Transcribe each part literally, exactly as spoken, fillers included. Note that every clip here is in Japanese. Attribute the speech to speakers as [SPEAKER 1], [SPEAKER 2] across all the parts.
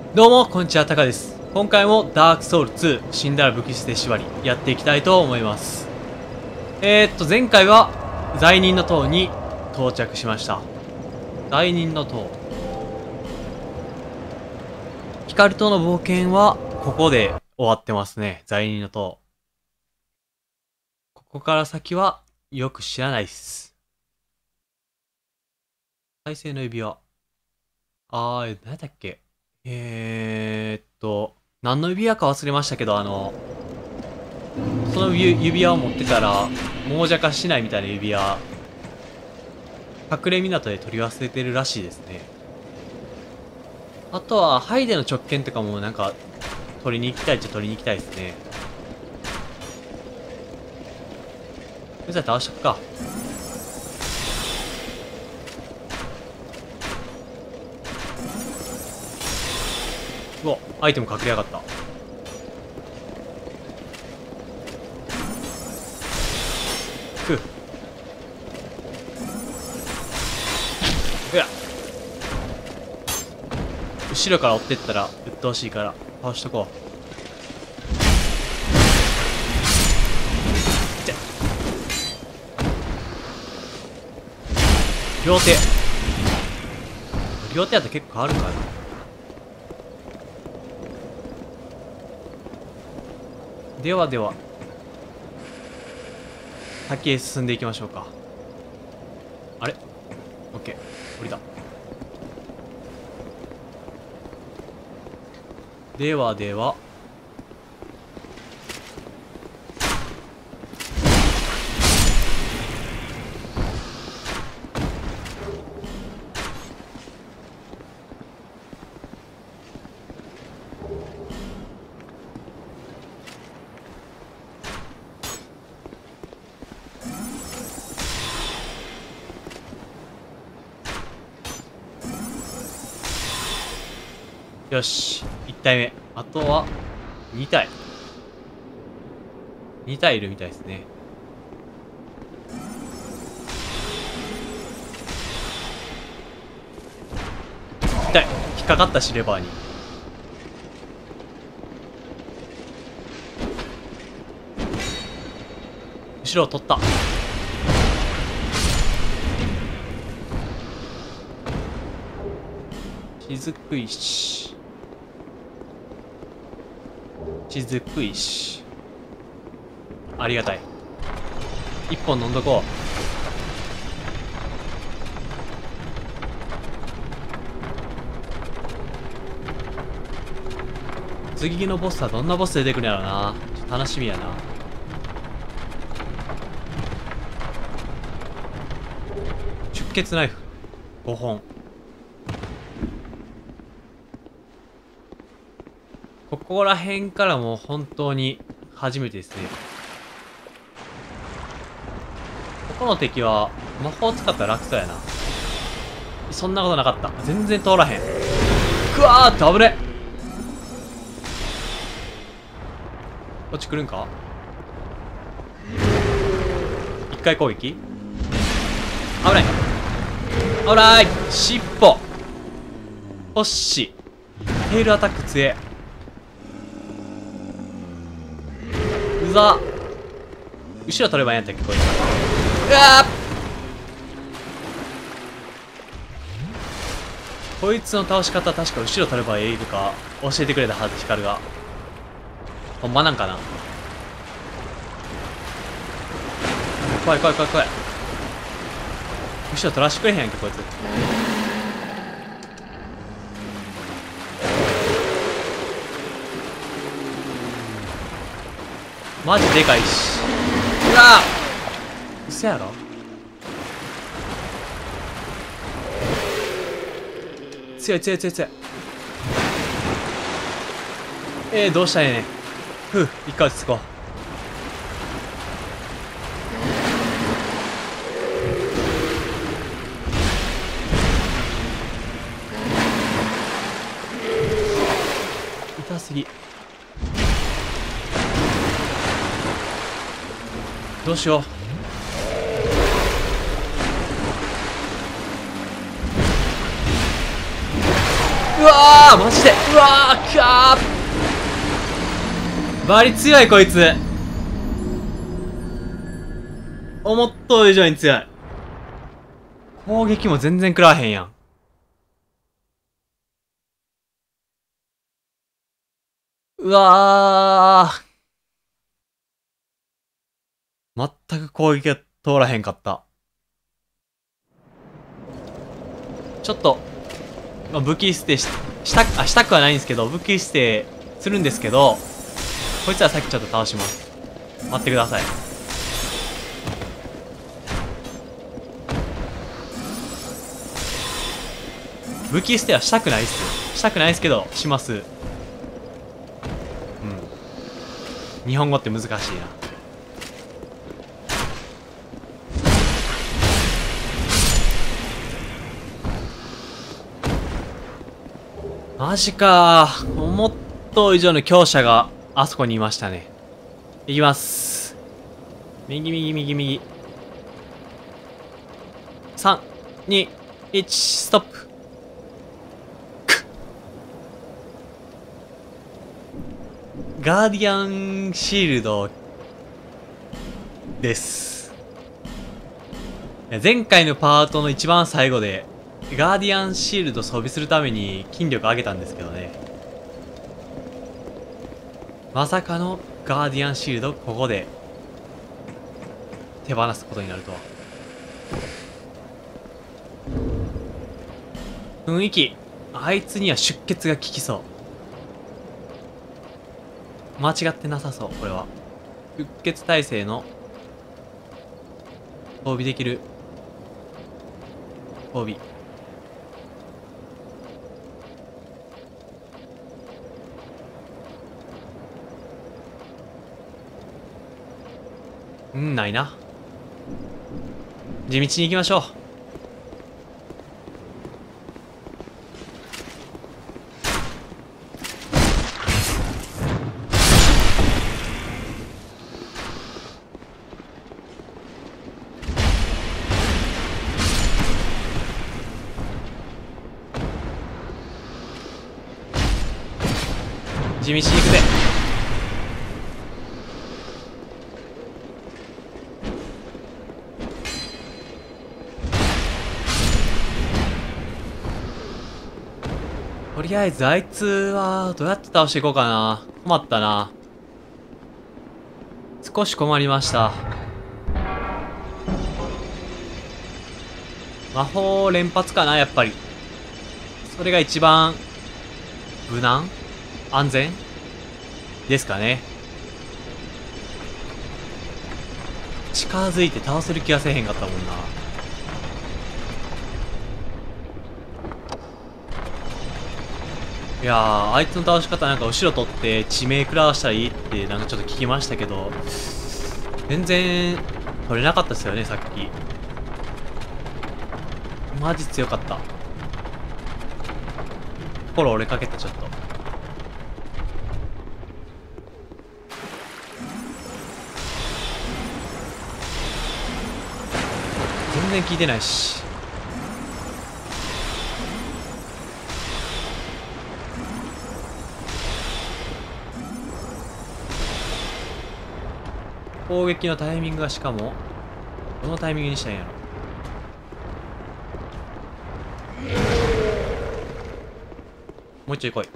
[SPEAKER 1] どうも、こんにちは、タカです。今回もダークソウルツー死んだら武器捨て縛りやっていきたいと思います。えー、っと、前回は罪人の塔に到着しました。罪人の塔。ヒカルとの冒険はここで終わってますね。罪人の塔。ここから先はよく知らないっす。再生の指輪。あー、何だっけ。えーっと、何の指輪か忘れましたけど、あの、その指輪を持ってたら、亡者化しないみたいな指輪、隠れ港で取り忘れてるらしいですね。あとは、ハイデの直剣とかもなんか、取りに行きたいっちゃ取りに行きたいですね。うざい倒しとくか。うわ、アイテム隠れやがった。ふう。うや。後ろから追ってったら、鬱陶しいから、倒しとこう。いっ両手。両手やったら結構変わるからな。ではでは、先へ進んでいきましょうか。あれ？オッケー、降りた。ではでは、よし、いち体目。あとは、に体。に体いるみたいですね。痛い。引っかかったし、レバーに。後ろを取った。雫石。雫石。ありがたい。一本飲んどこう。次のボスはどんなボス出てくるんやろな。ちょっと楽しみやな。出血ナイフごほん。ここら辺からもう本当に初めてですね。ここの敵は魔法使ったら楽そうやな。そんなことなかった。全然通らへん。くわーって危ね。こっち来るんか。一回攻撃。危ない危ない。尻尾ほっし。テールアタック強え。うざ。後ろ取ればいいんやったっけこいつ。うわー。こいつの倒し方確か後ろ取ればいいとか教えてくれたはず。ヒカルがほんまなんかな。怖い怖い怖い怖い。後ろ取らしてくれへんやんけこいつ。マジでかいし。うわー。うそやろ。強い強い強い強い。えー、どうしたらええねん。ふう、一回落ち着こう。痛すぎ。どうしよう。 うわーマジでうわーくわーバリ強いこいつ。思っとる以上に強い。攻撃も全然食らわへんやん。うわー全く攻撃が通らへんかった。ちょっと、まあ、武器捨てし、した、あ、したくはないんですけど、武器捨てするんですけど、こいつはさっきちょっと倒します。待ってください。武器捨てはしたくないっすよ。したくないっすけど、します。うん。日本語って難しいな。マジかー。思った以上の強者があそこにいましたね。いきます。右右右右。さん、に、いち、ストップ。ガーディアンシールドです。前回のパートの一番最後でガーディアンシールド装備するために筋力上げたんですけどね。まさかのガーディアンシールドここで手放すことになるとは。雰囲気、あいつには出血が効きそう。間違ってなさそう、これは。出血耐性の装備できる装備。うん、ないな。地道に行きましょう。地道に行くぜ。とりあえずあいつはどうやって倒していこうかな。困ったな。少し困りました。魔法連発かな、やっぱり。それが一番無難安全ですかね。近づいて倒せる気がせえへんかったもんな。いやー、あいつの倒し方なんか後ろ取って地名食らわしたらいいってなんかちょっと聞きましたけど、全然取れなかったですよね、さっき。マジ強かった。心折れかけた、ちょっと。全然効いてないし。攻撃のタイミングがしかもどのタイミングにしたんやろ。もう一丁来い。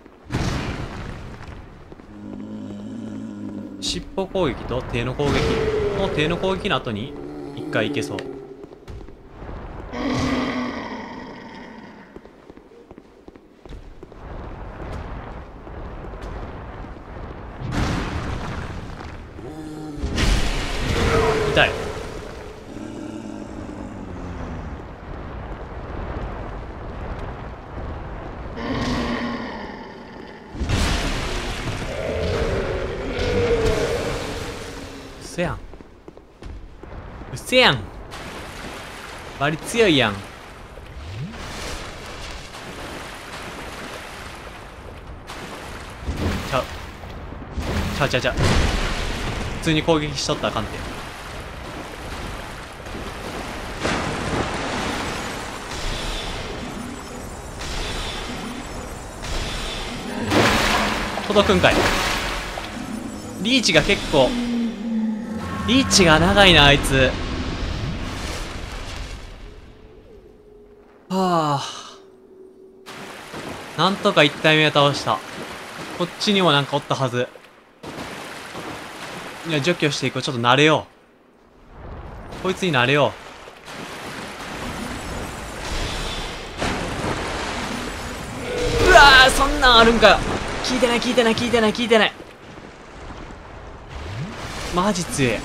[SPEAKER 1] 尻尾攻撃と手の攻撃。この手の攻撃の後に一回いけそう。痛い。うせやん。うせやん。バリ強いやん。ちゃう。ちゃうちゃうちゃう。普通に攻撃しとったらあかんて。 届くんかい。リーチが結構リーチが長いなあいつ。はあ、なんとかいち体目を倒した。こっちにもなんかおったはず。いや、除去していこう。ちょっと慣れよう。こいつに慣れよう。うわー、そんなんあるんかよ。聞いてない聞いてない聞いてない聞いてない。マジ強え。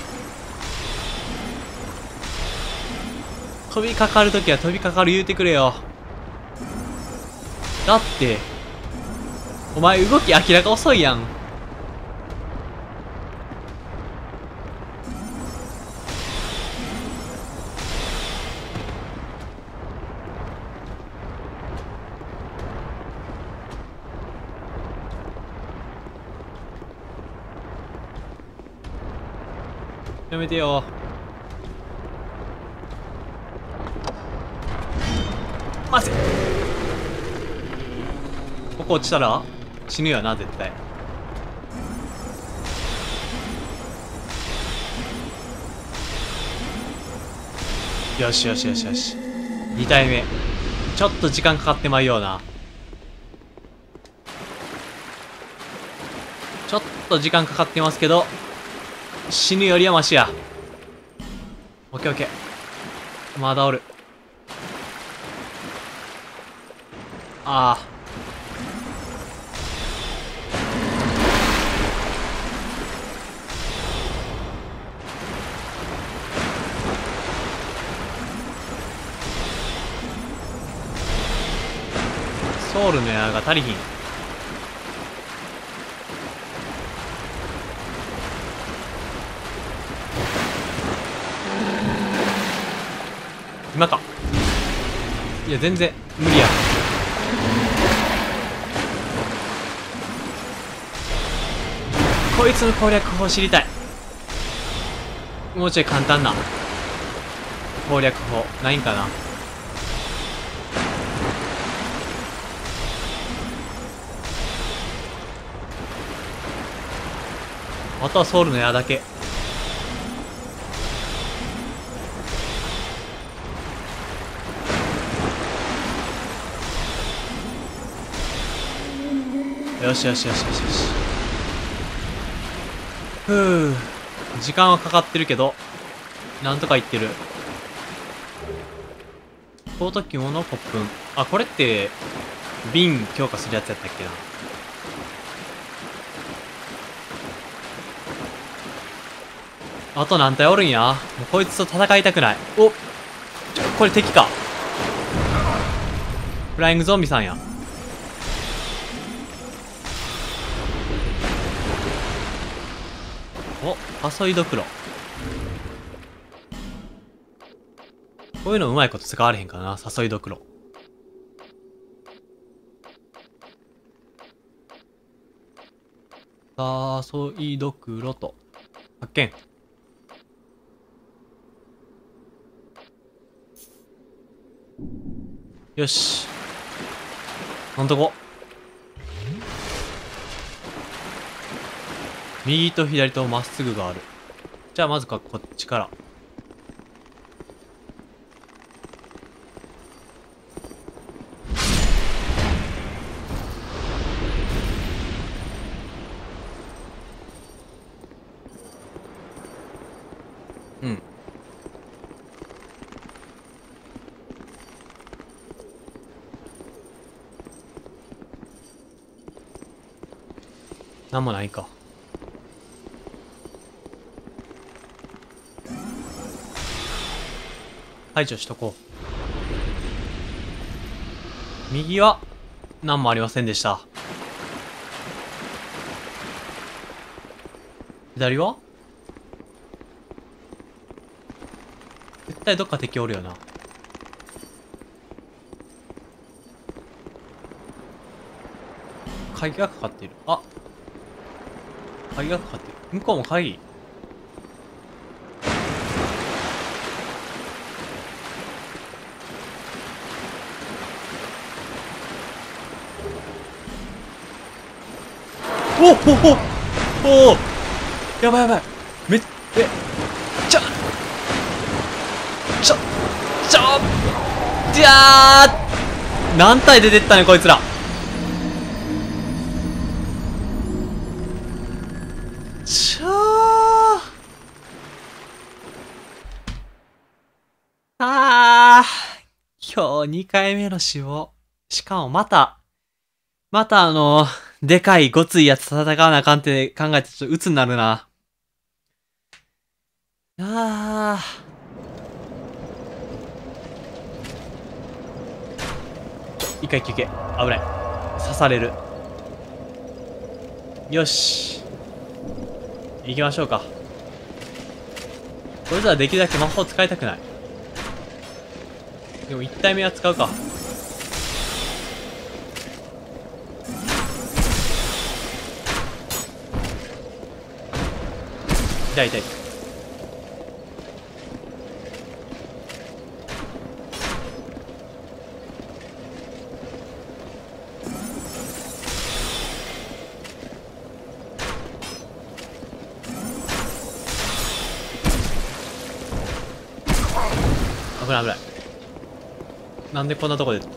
[SPEAKER 1] 飛びかかるときは飛びかかる言うてくれよ。だってお前動き明らか遅いやん。やめてよ。待せ。ここ落ちたら死ぬよな絶対。よしよしよしよし。に体目ちょっと時間かかってまいような。ちょっと時間かかってますけど死ぬよりはマシや。オッケーオッケー。まだおる。ああ、ソウルの矢が足りひん。今か。いや全然無理や。こいつの攻略法知りたい。もうちょい簡単な攻略法ないんかな。あとはソウルの矢だけ。よしよしよしよしよし。ふう、時間はかかってるけどなんとかいってる。高特機物コップン。あ、これって瓶強化するやつやったっけな。あと何体おるんや。もうこいつと戦いたくない。お、ちょ、これ敵か。フライングゾンビさんや。お、パソイドクロ。こういうのうまいこと使われへんかな、誘いどくろ。誘いどくろと発見。よし、ほんとこ。右と左とまっすぐがある。じゃあまずかこっちから。うん。なんもないか。排除しとこう。右は何もありませんでした。左は絶対どっか敵おるよな。鍵がかかっている。あ、鍵がかかってる。向こうも鍵。 おおおおお、やばいやばい。めっえちょちょちょじゃー何体出てったねこいつら。ちょーあー今日にかいめの死亡。しかもまたまたあのでかいごついやつ戦わなあかんって考えてちょっと鬱になるな。あー一回休憩。危ない。刺される。よし行きましょうか。こいつはできるだけ魔法使いたくない。でもいち体目は使うか。痛い痛い。危ない危ない。なんでこんなとこで。ふう。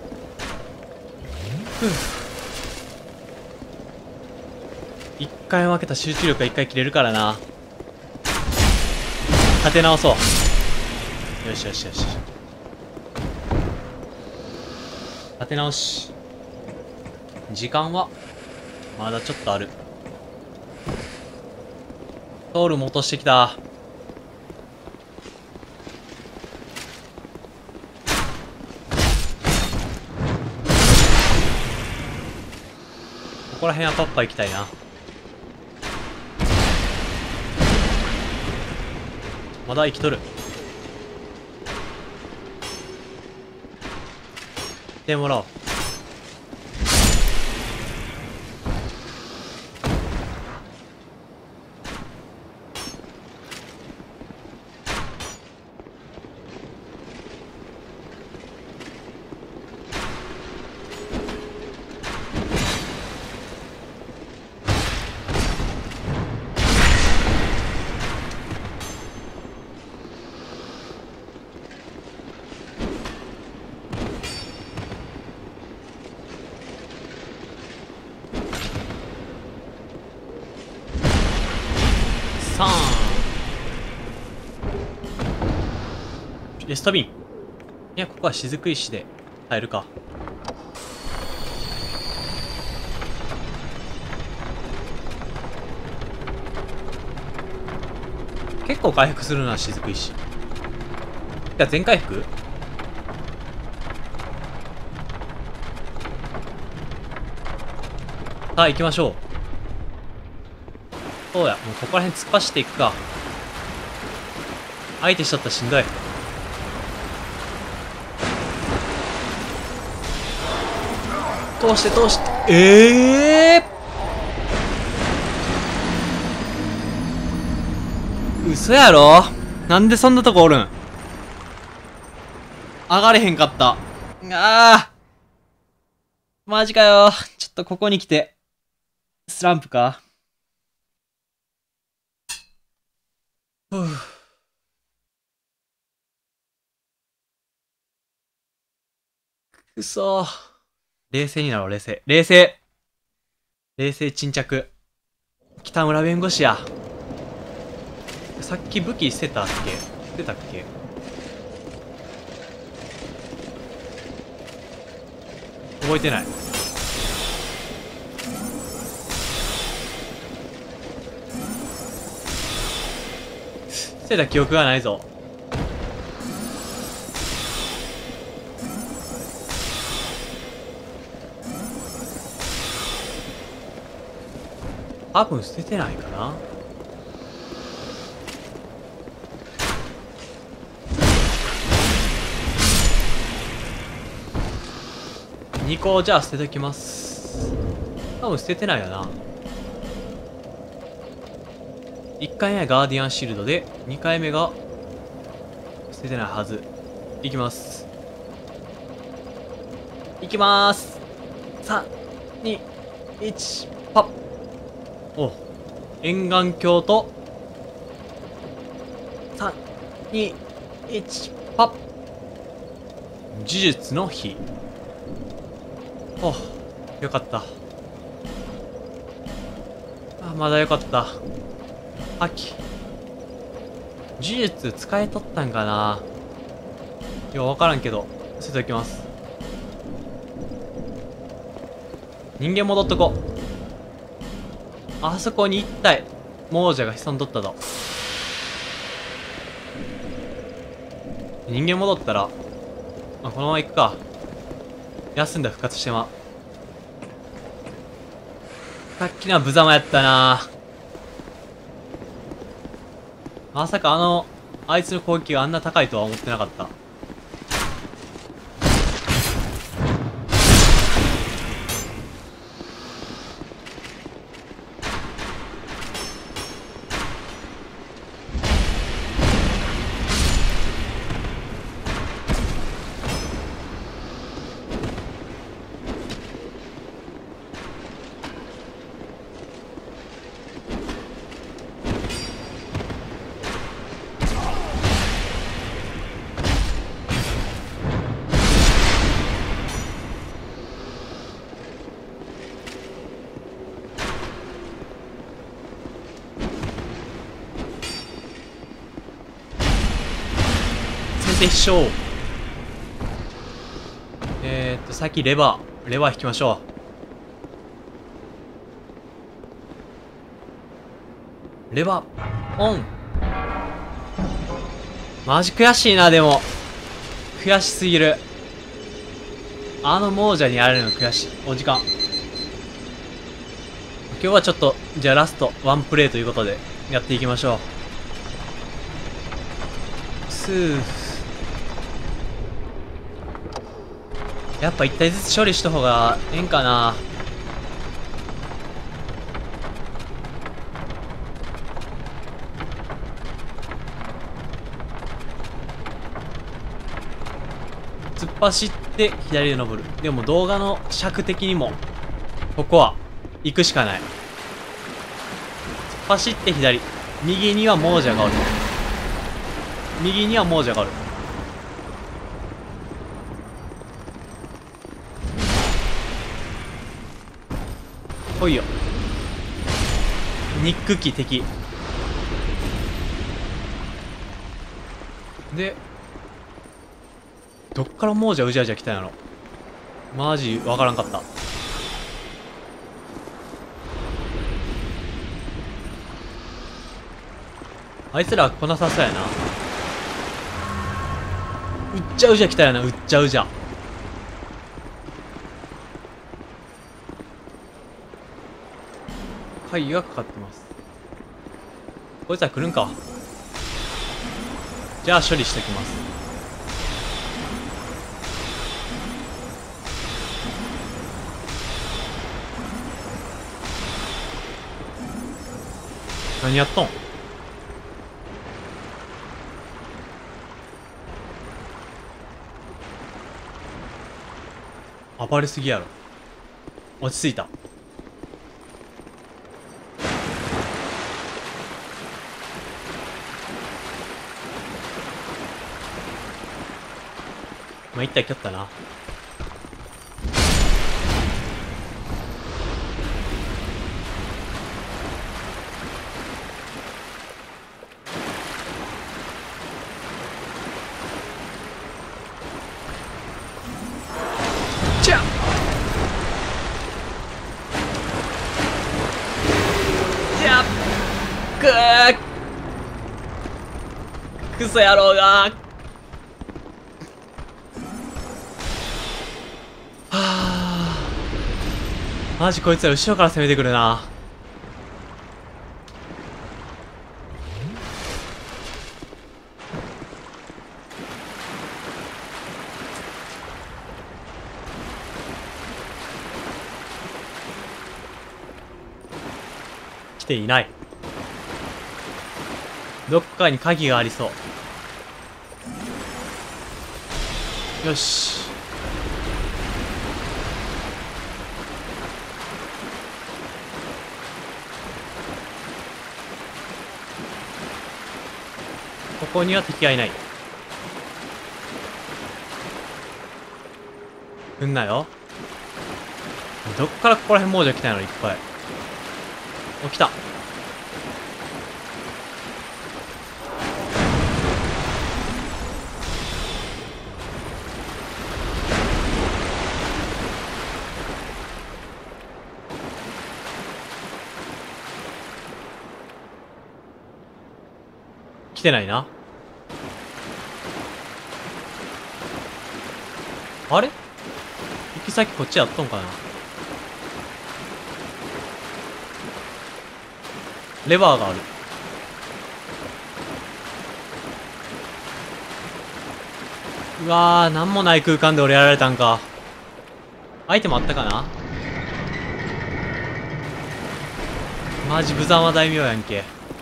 [SPEAKER 1] 一回負けた集中力が一回切れるからな。立て直そう。よしよしよし。立て直し。時間はまだちょっとある。ソウルも落としてきた。ここら辺はパッパ行きたいな。まだ生きとる。でもらおう。さんレストビン。いや、ここは雫石で耐えるか。結構回復するな、雫石。じゃあ全回復。さあ行きましょう。そうや、もうここら辺突っ走っていくか。相手しとったらしんどい。通して通して。ええー、嘘やろ。なんでそんなとこおるん。上がれへんかった。ああマジかよ。ちょっとここに来てスランプか。ふう。くそー。冷静になろう。冷静冷静冷静沈着。北村弁護士や。さっき武器捨てたっけ。捨てたっけ。覚えてない。捨てた記憶がないぞ。多分捨ててないかな。にこじゃあ捨てときます。多分捨ててないよな。いっかいめはガーディアンシールドで、にかいめが捨ててないはず。いきます。いきまーす。さん、に、いち、パッ。 お、沿岸橋と、さん、に、いち、パッ。呪術の火。お、よかった。あ、まだよかった。秋。呪術使えとったんかな。いや、わからんけど、捨てておきます。人間戻っとこ。あそこに一体、亡者が潜んどったぞ。人間戻ったら、まあ、このまま行くか。休んだ復活してま。さっきのは無様やったな。まさかあの、あいつの攻撃があんな高いとは思ってなかった。でしょう。えー、っと先レバーレバー引きましょう。レバーオン。マジ悔しいな。でも悔しすぎる。あの亡者にやられるの悔しい。お時間。今日はちょっとじゃあラストワンプレイということでやっていきましょう。スーやっぱ一体ずつ処理した方がええんかな。突っ走って左で登る。でも動画の尺的にもここは行くしかない。突っ走って左。右には亡者がおる。右には亡者がおる。来いよ。ニック機敵で、どっから亡者うじゃうじゃ来たんやろ。マジわからんかった。あいつら来なさそうやな。うっちゃうじゃ来たやな。うっちゃうじゃ。鍵がかかってます。こいつは来るんか。じゃあ処理してきます。何やっとん。暴れすぎやろ。落ち着いた。まあ、一体蹴ったな。じゃじゃくークソ野郎がー。マジこいつら後ろから攻めてくるな。来ていない。どっかに鍵がありそう。よし。 こには敵はいない。来んなよ。どっからここら辺猛者来たんやろ、いっぱい。お、来た。来てないな。あれ？行き先こっちやっとんかな。レバーがある。うわー、なんもない空間で俺やられたんか。アイテムあったかな。マジ無残は大名やんけ。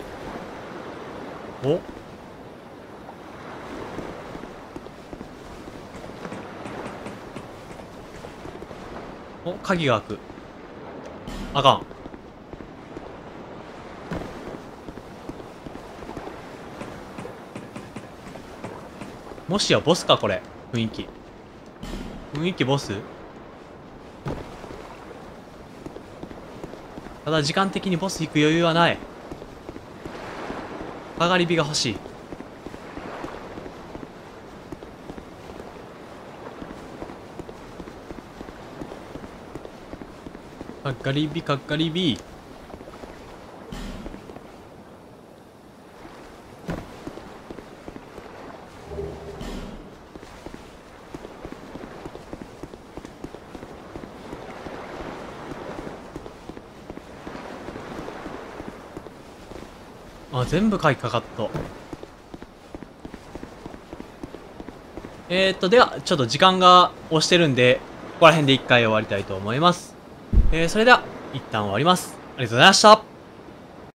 [SPEAKER 1] お、お、鍵が開く。あかん。もしやボスかこれ。雰囲気。雰囲気ボス？ただ時間的にボス行く余裕はない。かがり火が欲しい。かっかり火、かっかり火。あ、全部鍵かかっと。えーっと、では、ちょっと時間が押してるんで、ここら辺で一回終わりたいと思います。えー、それでは、一旦終わります。ありがとうございました。